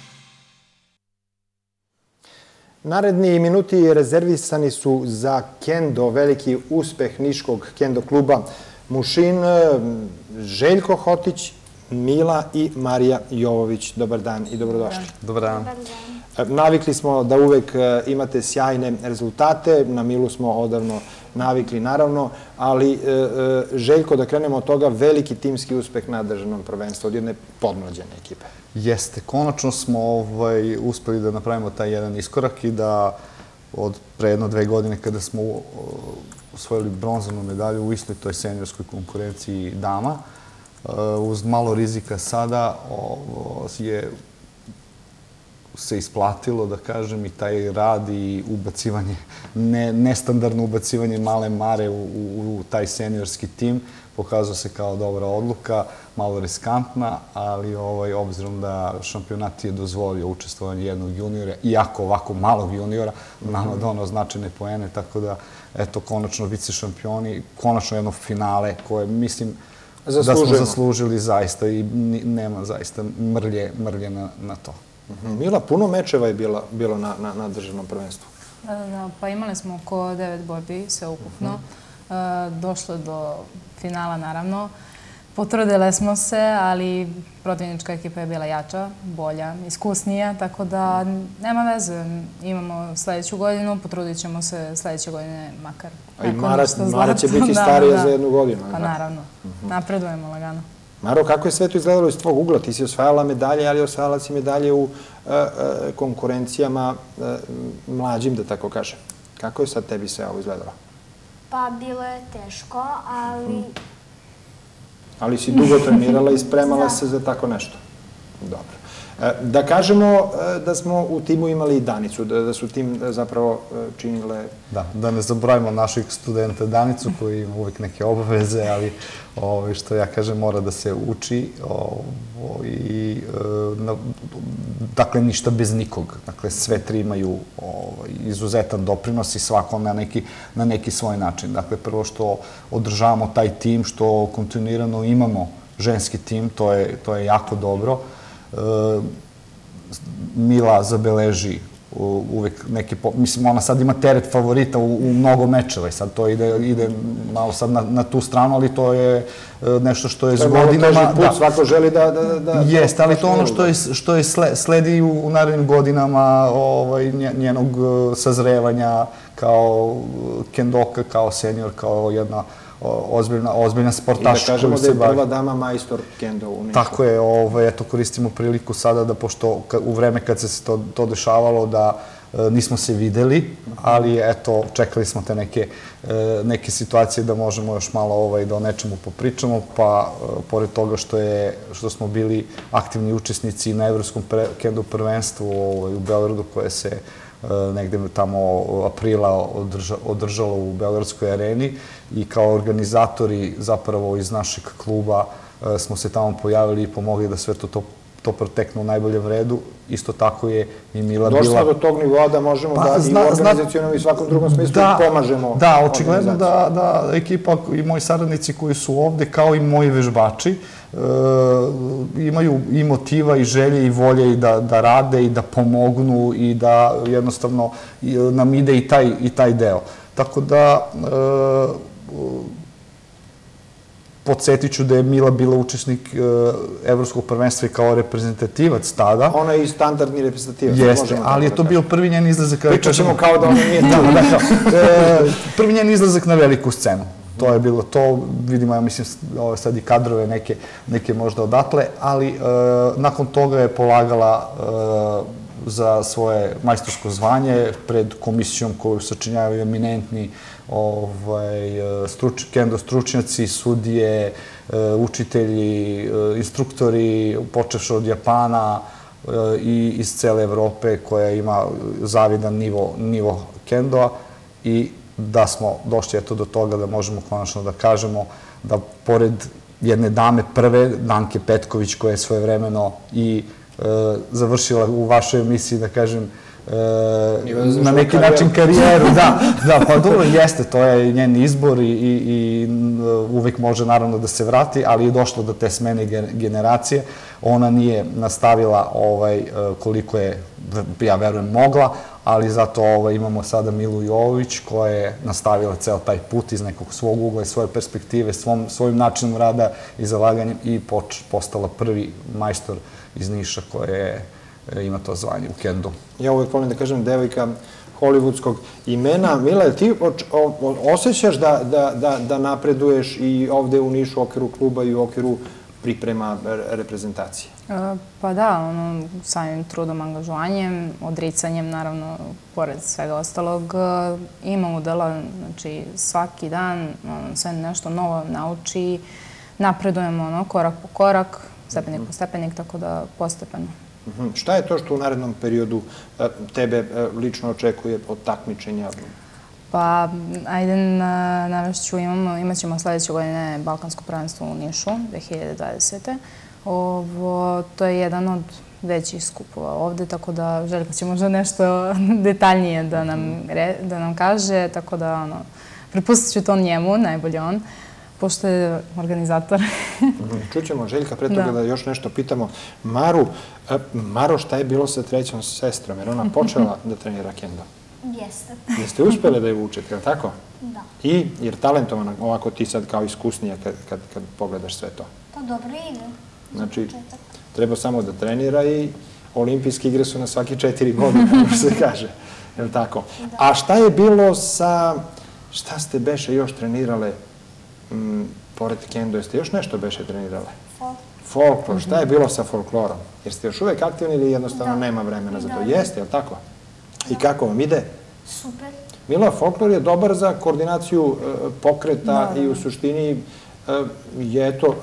Naredni minuti rezervisani su za kendo, veliki uspeh niškog kendo kluba Mušin. Željko Hotić, Mila i Marija Jovović. Dobar dan i dobrodošli. Dobar dan. Navikli smo da uvek imate sjajne rezultate, na Milu smo odavno navikli naravno, ali Željko, da krenemo od toga, veliki timski uspeh na državnom prvenstvu od jedne podmlađene ekipe. Jeste, konačno smo uspeli da napravimo taj jedan iskorak i da od pre 1-2 godine kada smo osvojili bronzanu medalju u istoj toj seniorskoj konkurenciji dama, uz malo rizika sada se isplatilo, da kažem, i taj rad i ubacivanje, nestandardno ubacivanje male Mare u taj seniorski tim pokazao se kao dobra odluka, malo riskantna, ali obzirom da šampionat je dozvolio učestvovanje jednog juniora, iako ovako malog juniora, nama donao značajne poene, tako da, eto, konačno vice šampioni, konačno jedno finale koje, mislim, da smo zaslužili zaista i nema zaista mrlje na to. Mila, puno mečeva je bilo na državnom prvenstvu. Pa imali smo oko 9 borbi, sve ukupno. Došlo do finala, naravno. Potrudile smo se, ali protivnička ekipa je bila jača, bolja, iskusnija, tako da nema veze. Imamo sledeću godinu, potrudit ćemo se sledeće godine makar. A i Mara će biti starija za 1 godinu. Pa naravno, napredujemo lagano. Maro, kako je sve to izgledalo iz tvog ugla? Ti si osvajala medalje, ali osvajala si medalje u konkurencijama mlađim, da tako kažem. Kako je sad tebi sve ovo izgledalo? Pa bilo je teško, ali... Ali si dugo trenirala i spremala se za tako nešto. Dobro. Da kažemo da smo u timu imali i Danicu, da su tim zapravo činile... Da ne zaboravimo naših studenta Danicu koji ima uvijek neke obaveze, ali što ja kažem mora da se uči i dakle ništa bez nikog. Dakle sve tri imaju izuzetan doprinos i svako na neki svoj način. Dakle prvo što održavamo taj tim, što kontinuirano imamo ženski tim, to je jako dobro. Mila zabeleži uvek neki... Mislim, ona sad ima teret favorita u mnogo mečeva i sad to ide malo sad na tu stranu, ali to je nešto što je s godinama... To je malo teži put, svako želi da... Jeste, ali to je ono što je sledi u narednim godinama njenog sazrevanja kao kendoka, kao senior, kao jedna ozbiljna sportaška. I da kažemo da je prva dama majstor kendo u Nišu. Tako je, eto koristimo priliku sada da, pošto u vreme kad se to dešavalo, da nismo se videli, ali eto, čekali smo te neke situacije da možemo još malo da o nečemu popričamo, pa pored toga što smo bili aktivni učesnici na Evropskom kendo prvenstvu u Beogradu, koje se negde tamo aprila održalo u Beogradskoj areni i kao organizatori zapravo iz našeg kluba smo se tamo pojavili i pomogli da sve to protekne u najboljem redu. Isto tako je i Mila bila... Došla do tog nivoa da možemo da i u organizacijonom i svakom drugom smislu pomažemo. Da, očigledno da ekipa i moji saradnici koji su ovde, kao i moji vežbači, imaju i motiva i želje i volje i da rade i da pomognu i da jednostavno nam ide i taj deo. Tako da podsjetit ću da je Mila bila učesnik Evropskog prvenstva i kao reprezentativac tada. Ona je i standardni reprezentativac. Jeste, ali je to bio prvi njen izlazak... Pričat ćemo kao da ona nije prvi njen izlazak na veliku scenu. To je bilo to, vidimo, ja mislim, sad i kadrove neke možda odatle, ali nakon toga je polagala za svoje majstorsko zvanje pred komisijom koju sačinjavaju eminentni kendo stručnjaci, sudije, učitelji, instruktori, počevši od Japana i iz cele Evrope koja ima zavidan nivo kendoa i da smo došli do toga da možemo konačno da kažemo da pored jedne dame prve, Danke Petković, koja je svojevremeno i završila u vašoj emisiji, da kažem, na neki način karijeru. Da, pa dobro, jeste, to je njen izbor i uvek može naravno da se vrati, ali je došlo do te smene generacije. Ona nije nastavila koliko je, ja verujem, mogla, ali zato imamo sada Milu Jovović koja je nastavila ceo taj put iz nekog svog ugla i svoje perspektive, svojim načinom rada i zalaganjem i postala prvi majstor iz Niša koja ima to zvanje u kendu. Ja uvek volim da kažem devojka hollywoodskog imena. Mila, ti osjećaš da napreduješ i ovde u Nišu u okviru kluba i u okviru priprema reprezentacije? Pa da, samim trudom, angažovanjem, odricanjem, naravno, pored svega ostalog, ima udela, znači svaki dan sve nešto novo nauči, napredujemo korak po korak, stepenik po stepenik, tako da postepeno. Šta je to što u narednom periodu tebe lično očekuje od takmičenja? Pa, ajde navešću, imat ćemo sledeće godine Balkansko prvenstvo u Nišu, 2020. To je jedan od većih skupova ovde, tako da Željko će možda nešto detaljnije da nam kaže, tako da prepustit ću to njemu, najbolje on, pošto je organizator. Čućemo Željka, pre toga da još nešto pitamo. Maro, šta je bilo sa trećom sestrom? Jer ona počela da trenira kendo. Jeste. Jeste uspeli da je vučete, je li tako? Da. I, jer talentovana, ovako ti sad kao iskusnija kad pogledaš sve to. Pa dobro ide. Znači, treba samo da trenira i olimpijske igre su na svaki 4 godine, kako se kaže. Je li tako? A šta je bilo sa, šta ste beše još trenirale pored kendo? Jeste još nešto beše trenirale? Folklor. Šta je bilo sa folklorom? Jer ste još uvek aktivni ili jednostavno nema vremena za to? Jeste, je li tako? I kako vam ide? Super. Mila, folklor je dobar za koordinaciju pokreta i u suštini je to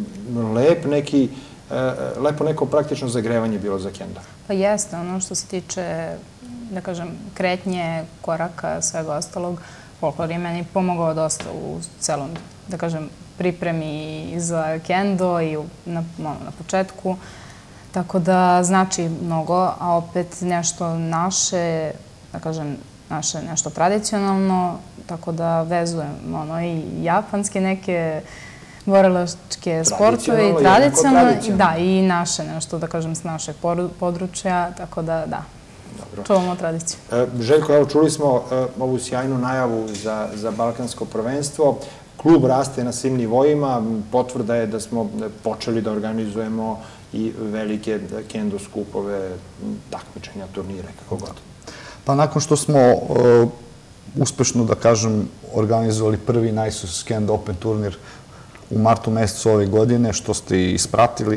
lepo neko praktično zagrevanje bilo za kendo. Pa jeste, ono što se tiče, da kažem, kretnje, koraka, svega ostalog, folklor je meni pomogao dosta u celom, da kažem, pripremi za kendo i na početku. Tako da znači mnogo, a opet nešto naše, da kažem, naše nešto tradicionalno, tako da vezujem i japanske neke borilačke sportove i tradicionalno, da, i naše nešto, da kažem, s našeg područja, tako da, da, čuvamo tradiciju. Željko, evo, čuli smo ovu sjajnu najavu za Balkansko prvenstvo. Klub raste na svim nivoima, potvrda je da smo počeli da organizujemo i velike kendo skupove, takmičenja, turnire, kako god. Pa nakon što smo uspešno, da kažem, organizovali prvi Najsus Kendo Open turnir u martu mesecu ove godine, što ste i ispratili,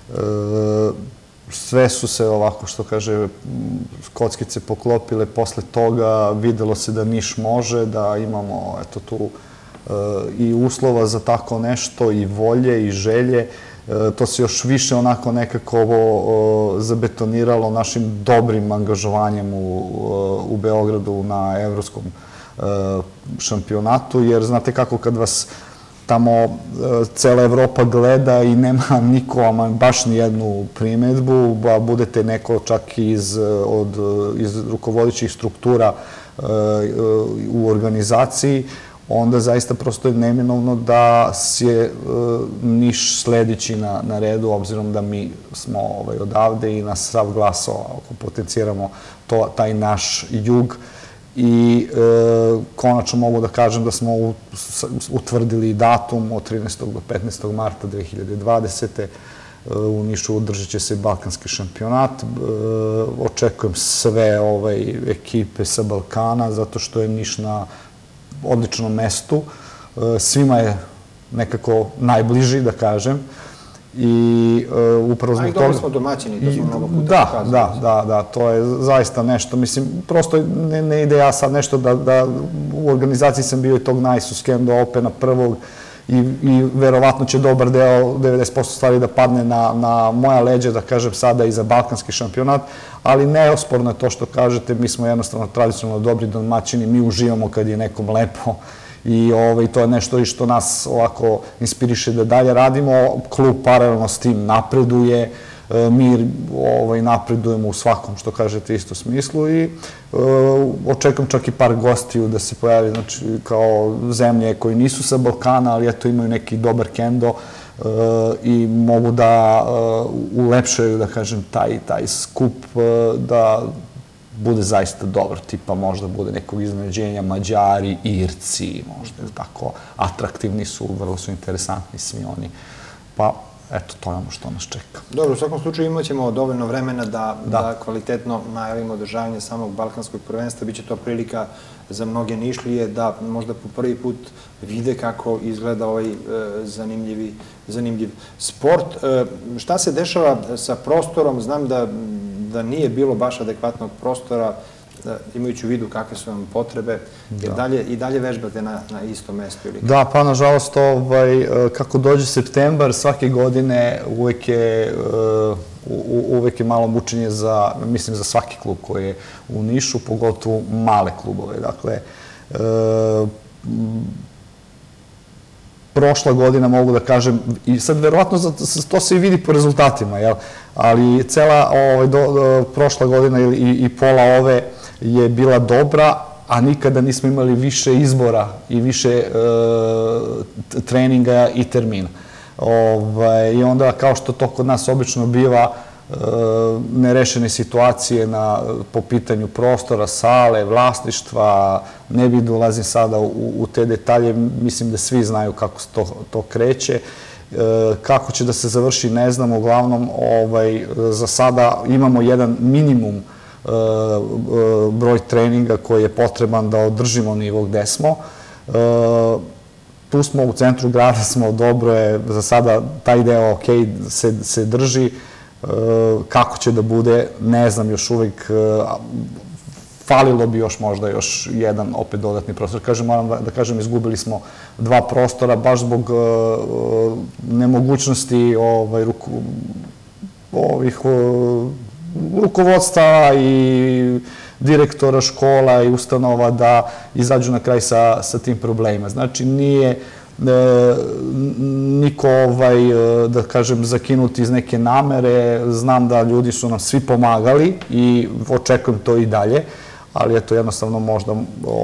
sve su se ovako, što kaže, kockice poklopile. Posle toga videlo se da Niš može, da imamo tu i uslova za tako nešto, i volje, i želje. To se još više onako nekako zabetoniralo našim dobrim angažovanjem u Beogradu na evropskom šampionatu, jer znate kako kad vas tamo cela Evropa gleda i nema niko, baš ni jednu primetbu, budete neko čak iz rukovodećih struktura u organizaciji, onda zaista prosto je neminovno da je Niš sledeći na redu, obzirom da mi smo odavde i nas sav glas ako potenciramo taj naš jug. I konačno mogu da kažem da smo utvrdili datum od 13. do 15. marta 2020. U Nišu održat će se Balkanski šampionat. Očekujem sve ekipe sa Balkana, zato što je Niš na odličnom mestu. Svima je nekako najbliži, da kažem. I upravo zbog toga... A i dobro smo domaćini, to smo mnogo puta pokazali. Da, to je zaista nešto. Mislim, prosto ne ide ja sad nešto da u organizaciji sam bio i tog Najsuskendo Opena prvog i verovatno će dobar deo, 90% stvari da padne na moja leđa, da kažem sada i za Balkanski šampionat, ali neosporno je to što kažete, mi smo jednostavno tradicionalno dobri domaćini, mi uživamo kad je nekom lepo i to je nešto i što nas ovako inspiriše da dalje radimo. Klub paralelno s tim napreduje, mi napredujemo u svakom, što kažete, isto smislu i očekujem čak i par gostiju da se pojavi, znači kao zemlje koji nisu sa Balkana, ali eto imaju neki dobar kendo i mogu da ulepšaju, da kažem, taj skup da bude zaista dobar, tipa možda bude nekog iznenađenja, Mađari, Irci, možda tako, atraktivni su, vrlo su interesantni svi oni, pa eto, to je ono što nas čeka. Dobro, u svakom slučaju imat ćemo dovoljno vremena da kvalitetno najavimo održavanje samog Balkanskog prvenstva. Biće to prilika za mnoge Nišlije da možda po prvi put vide kako izgleda ovaj zanimljiv sport. Šta se dešava sa prostorom? Znam da nije bilo baš adekvatnog prostora, imajući u vidu kakve su vam potrebe, i dalje vežbate na istom mestu? Da, pa nažalost, kako dođe septembar, svake godine uvek je malo mučenje mislim, za svaki klub koji je u Nišu, pogotovo male klubove. Dakle, prošla godina, mogu da kažem, i sad verovatno to se i vidi po rezultatima, ali cela prošla godina i pola ove je bila dobra, a nikada nismo imali više izbora i više treninga i termina. I onda, kao što to kod nas obično biva, nerešene situacije po pitanju prostora, sale, vlasništva, ne bih da ulazim sada u te detalje, mislim da svi znaju kako se to kreće. Kako će da se završi, ne znam, uglavnom za sada imamo jedan minimum broj treninga koji je potreban da održimo nivo gde smo. Tu smo u centru grada, smo dobro je, za sada taj deo ok se drži. Kako će da bude, ne znam još uvijek, falilo bi još možda jedan opet dodatni prostor. Moram da kažem, izgubili smo 2 prostora baš zbog nemogućnosti rukovodstva i direktora škola i ustanova da izađu na kraj sa tim problemima. Znači, nije niko, da kažem, zakinuti iz neke namere. Znam da ljudi su nam svi pomagali i očekujem to i dalje, ali eto, jednostavno možda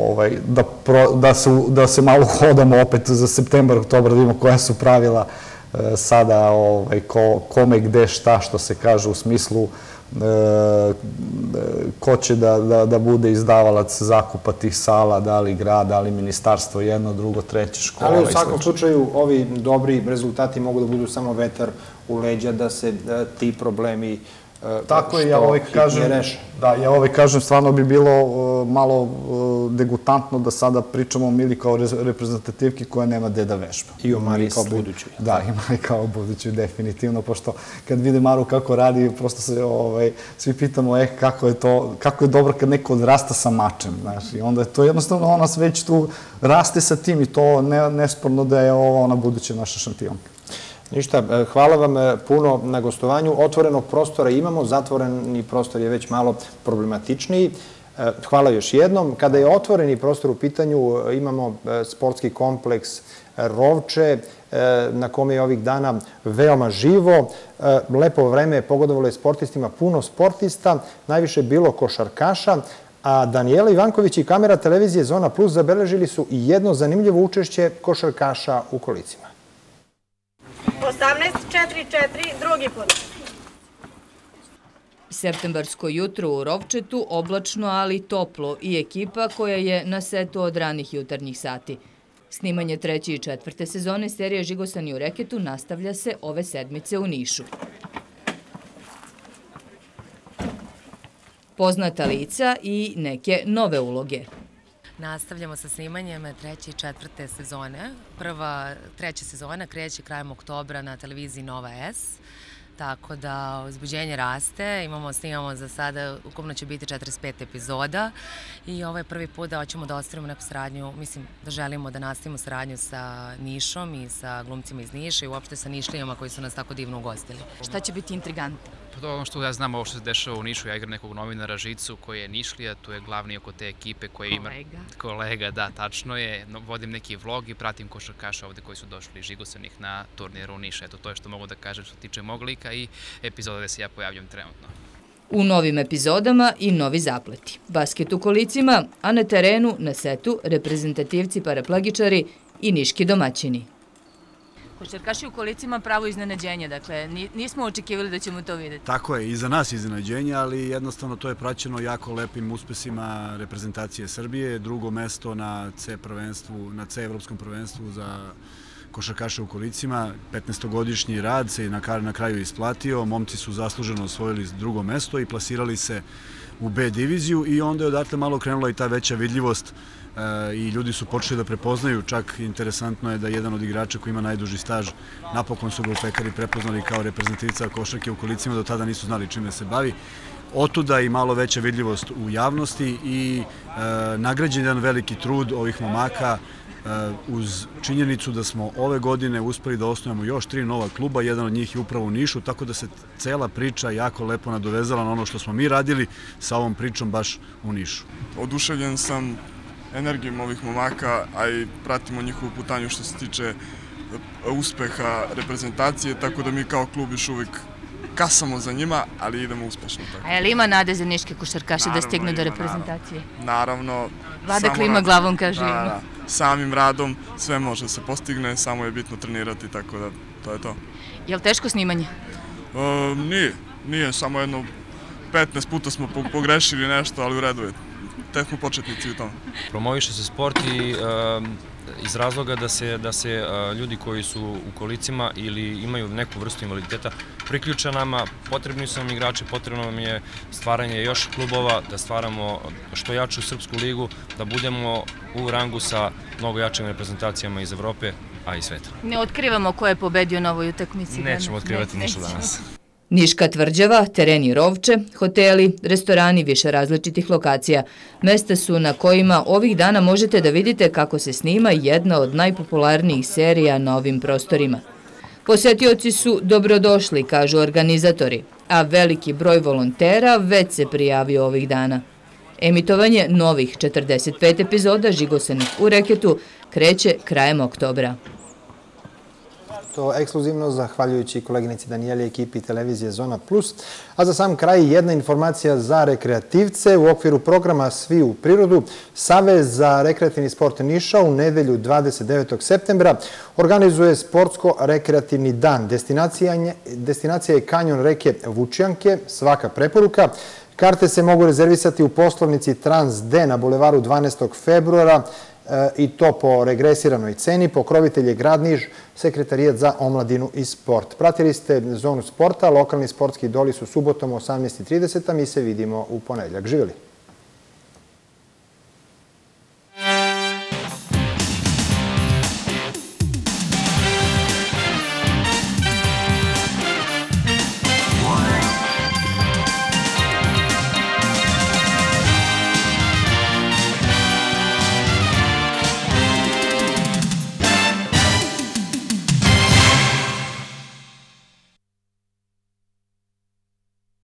da se malo hodamo opet za septembar, oktobar, da vidimo koja su pravila sada, kome, gde, šta, što se kaže u smislu ko će da bude izdavalac zakupa tih sala, da li grad, da li ministarstvo, jedno, drugo, treće, škola. Ali u svakom slučaju ovi dobri rezultati mogu da budu samo vetar u leđa, da se ti problemi tako je, ja uvek kažem, stvarno bi bilo malo degutantno da sada pričamo o Mili kao reprezentativki koja nema gde da vežba. I o Mari kao budućoj. Da, i Mari kao budućoj, definitivno, pošto kad vide Maru kako radi, prosto se svi pitamo kako je dobro kad neko odrasta sa mačem, znaš, i onda je to jednostavno ona već tu raste sa tim i to nesporno da je ona buduća naša šampionka. Ništa, hvala vam puno na gostovanju. Otvorenog prostora imamo, zatvoreni prostor je već malo problematičniji. Hvala još jednom. Kada je otvoreni prostor u pitanju, imamo sportski kompleks Rovče, na kome je ovih dana veoma živo. Lepo vreme je pogodovalo je sportistima, puno sportista, najviše bilo košarkaša, A Danijela Ivanković i kamera televizije Zona Plus zabeležili su i jedno zanimljivo učešće košarkaša u kolicima. 18-4-4, drugi put. Septembarsko jutro u Rovčetu, oblačno ali toplo i ekipa koja je na setu od ranih jutarnjih sati. Snimanje 3. i 4. sezone serije Žigosani u reketu nastavlja se ove sedmice u Nišu. Poznata lica i neke nove uloge. Nastavljamo sa snimanjem 3. i 4. sezone. Treća sezona kreće krajem oktobra na televiziji Nova S. Tako da uzbuđenje raste, snimamo za sada, ukupno će biti 45 epizoda i ovo je prvi put da hoćemo da ostvarimo neku saradnju, mislim da želimo da nastavimo saradnju sa Nišom i sa glumcima iz Niša i uopšte sa Nišlijama koji su nas tako divno ugostili. Šta će biti intrigantno? Ono što ja znam, ovo što se dešava u Nišu, ja igram nekog novinara Žicu koji je Nišlija, tu je glavni oko te ekipe koji ima... Kolega, da, tačno je. Vodim neki vlog i pratim košarkaša ovde koji su došli Žigosanih na turniru u Niša. Eto, to je što mogu da kažem što tiče mog lika i epizoda gde se ja pojavljam trenutno. U novim epizodama i novi zapleti. Basket u kolicima, a na terenu, na setu, reprezentativci paraplegičari i niški domaćini. Košarkaši u kolicima pravo iznenađenje, dakle nismo očekivali da ćemo to vidjeti. Tako je, i za nas iznenađenje, ali jednostavno to je praćeno jako lepim uspesima reprezentacije Srbije. Drugo mesto na C evropskom prvenstvu za košarkaše u kolicima. 15-godišnji rad se na kraju isplatio, momci su zasluženo osvojili drugo mesto i plasirali se u B diviziju i onda je odatle malo krenula i ta veća vidljivost i ljudi su počeli da prepoznaju, čak interesantno je da jedan od igrača koji ima najduži staž, napokon su ga u Pekari prepoznali kao reprezentativca košarke u kolicima, do tada nisu znali čime se bavi. Otuda i malo veća vidljivost u javnosti i nagrađen jedan veliki trud ovih momaka uz činjenicu da smo ove godine uspeli da osnovimo još 3 nova kluba, jedan od njih je upravo u Nišu, tako da se cela priča jako lepo nadovezala na ono što smo mi radili sa ovom pričom baš u Nišu. Oduševljen sam energijom ovih momaka, a i pratimo njihovu putanju što se tiče uspeha reprezentacije, tako da mi kao klub još uvijek kasamo za njima, ali idemo uspešno. A je li ima nade za niške košarkaše da stignu do reprezentacije? Naravno. Vlada klima glavom, kaže ima. Samim radom sve može da se postigne, samo je bitno trenirati, tako da to je to. Je li teško snimanje? Nije, samo jedno 15 puta smo pogrešili nešto, ali u redu je. Tek smo početnici u tom. Promoviše se sport i iz razloga da se ljudi koji su u kolicima ili imaju neku vrstu invaliditeta priključe nama, potrebni su nam igrači, potrebno nam je stvaranje još klubova, da stvaramo što jaču srpsku ligu, da budemo u rangu sa mnogo jačim reprezentacijama iz Evrope, a i sveta. Ne otkrivamo ko je pobedio na ovoj utakmici. Nećemo otkrivati ništa danas. Niška tvrđava, tereni Rovče, hoteli, restorani više različitih lokacija. Mesta su na kojima ovih dana možete da vidite kako se snima jedna od najpopularnijih serija na ovim prostorima. Posetioci su dobrodošli, kažu organizatori, a veliki broj volontera već se prijavio ovih dana. Emitovanje novih 45 epizoda Žigosanih u reketu kreće krajem oktobra. To ekskluzivno zahvaljujući koleginici Danijeli i ekipi televizije Zona Plus. A za sam kraj jedna informacija za rekreativce. U okviru programa Svi u prirodu, Savez za rekreativni sport Niša u nedelju 29. septembra organizuje sportsko-rekreativni dan. Destinacija je kanjon reke Vučjanke, svaka preporuka. Karte se mogu rezervisati u poslovnici Trans D na bulevaru 12. februara i to po regresiranoj ceni. Pokrovitelj je grad Niš, Sekretarijat za omladinu i sport. Pratili ste Zonu sporta, lokalni sportski idoli su subotom u 18:30, mi se vidimo u ponedeljak. Živjeli!